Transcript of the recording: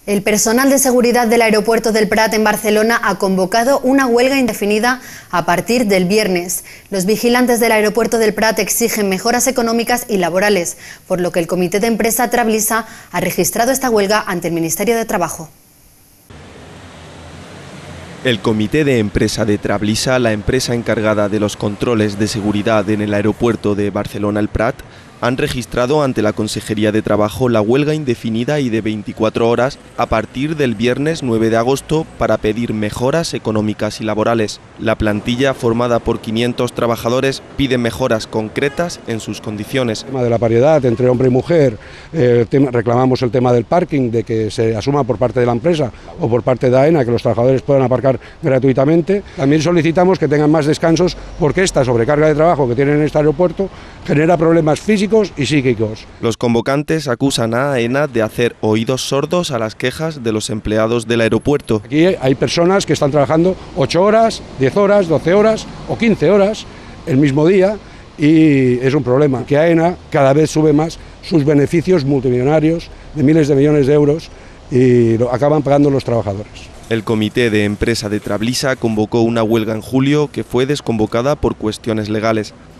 El personal de seguridad del aeropuerto del Prat en Barcelona ha convocado una huelga indefinida a partir del viernes. Los vigilantes del aeropuerto del Prat exigen mejoras económicas y laborales, por lo que el comité de empresa Trablisa ha registrado esta huelga ante el Ministerio de Trabajo. El comité de empresa de Trablisa, la empresa encargada de los controles de seguridad en el aeropuerto de Barcelona el Prat, han registrado ante la Consejería de Trabajo la huelga indefinida y de 24 horas a partir del viernes 9 de agosto para pedir mejoras económicas y laborales. La plantilla, formada por 500 trabajadores, pide mejoras concretas en sus condiciones. El tema de la paridad entre hombre y mujer, reclamamos el tema del parking, de que se asuma por parte de la empresa o por parte de AENA que los trabajadores puedan aparcar gratuitamente. También solicitamos que tengan más descansos porque esta sobrecarga de trabajo que tienen en este aeropuerto genera problemas físicos y psíquicos. Los convocantes acusan a AENA de hacer oídos sordos a las quejas de los empleados del aeropuerto. Aquí hay personas que están trabajando 8 horas, 10 horas, 12 horas o 15 horas el mismo día y es un problema que AENA cada vez sube más sus beneficios multimillonarios de miles de millones de euros y lo acaban pagando los trabajadores. El comité de empresa de Trablisa convocó una huelga en julio que fue desconvocada por cuestiones legales.